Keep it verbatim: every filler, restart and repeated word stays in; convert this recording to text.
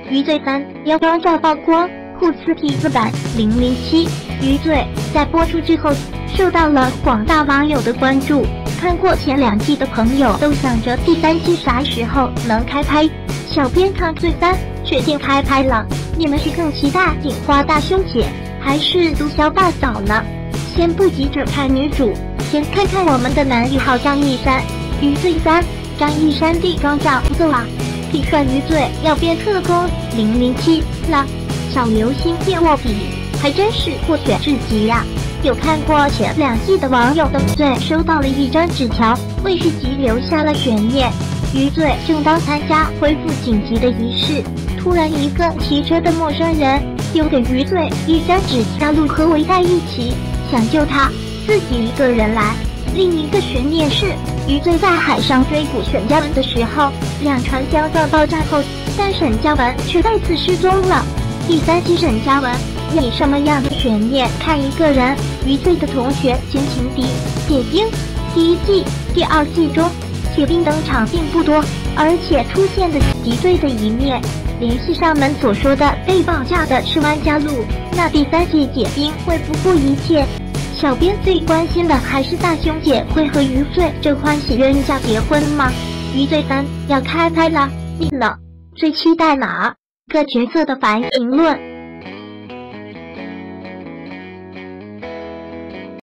余罪三要妆照曝光，互撕痞子版零零七。余罪在播出之后受到了广大网友的关注，看过前两季的朋友都想着第三季啥时候能开拍。小编看罪三确定开拍了，你们是更期待警花大胸姐还是毒枭大嫂呢？先不急着看女主，先看看我们的男一号张一山。余罪三，张一山地妆照不够啊，痞帅余罪要变特工零零七了，小流星变卧底，还真是获选至极呀！有看过前两季的网友的罪收到了一张纸条，为续集留下了悬念。余罪正当参加恢复紧急的仪式，突然一个骑车的陌生人丢给余罪一张纸条，路和围在一起，想救他，自己一个人来。另一个悬念是，余罪在海上追捕沈嘉文的时候，两船相撞爆炸后，但沈嘉文却再次失踪了。第三期沈嘉文以什么样的悬念看一个人？余罪的同学兼情敌铁兵，第一季、第二季中，铁兵登场并不多，而且出现的敌对的一面，联系上门所说的被绑架的是万家路，那第三季铁兵会不顾一切？小编最关心的还是大胸姐会和余罪这欢喜冤家结婚吗？余罪三要开拍了，你呢？最期待哪个角色的反评论？